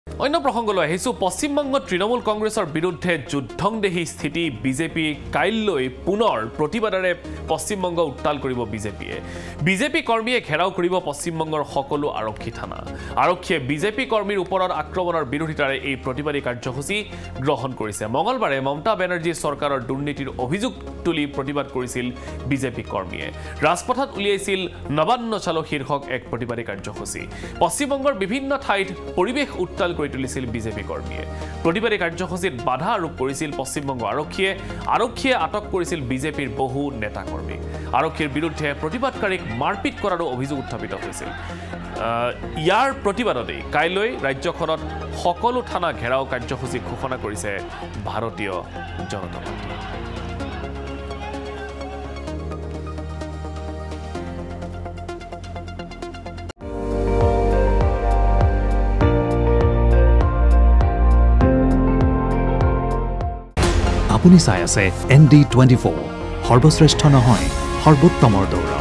অন্য প্ৰসংগলৈ আহিছো পশ্চিমবংগত তৃণমূল কংগ্ৰেছৰ বিৰুদ্ধে যুদ্ধংদেহী স্থিতি বিজেপি কাইলৈ পুনৰ প্ৰতিবাদৰে পশ্চিমবংগ উত্তাল কৰিব বিজেপি কৰ্মীয়ে ঘেৰাও কৰিব পশ্চিমবংগৰ সকলো আৰক্ষী থানা আৰক্ষীয়ে বিজেপি কৰ্মীৰ ওপৰত আক্ৰমণৰ বিৰোধিতাৰে এই প্ৰতিবাদী কাৰ্যসূচী গ্ৰহণ কৰিছে মঙলবাৰে মমতা বেনাৰ্জী চৰকাৰৰ দুৰ্নীতিৰ অভিযোগ তুলি প্ৰতিবাদ কৰিছিল বিজেপি কৰ্মীয়ে ৰাজপথত উলিয়াইছিল নবান্ন চালো শীৰ্ষক এক প্ৰতিবাদী কাৰ্যসূচী পশ্চিমবংগৰ বিভিন্ন ঠাইত পৰিৱেশ উত্তাল কৰি তুলিছিল বিজেপি কৰ্মীয়ে প্ৰতিবাদী কাৰ্যসূচীত বাধা আৰোপ কৰিছিল পশ্চিমবংগ আৰক্ষীয়ে আটক কৰিছিল বিজেপিৰ বহু নেতা কৰ্মী আৰক্ষীৰ বিৰুদ্ধে প্ৰতিবাদকাৰীক মাৰপিট কৰাৰো অভিযোগ উত্থাপিত হৈছিল ইয়াৰ প্ৰতিবাদতে কাইলৈ ৰাজ্যখনত সকলো থানা ঘেৰাও কাৰ্যসূচী ঘোষণা কৰিছে ভাৰতীয় জনতা পাৰ্টি আপুনি চাই আছে ND24 সৰ্বশ্ৰেষ্ঠ নহয় সৰ্বোত্তমৰ দৌৰ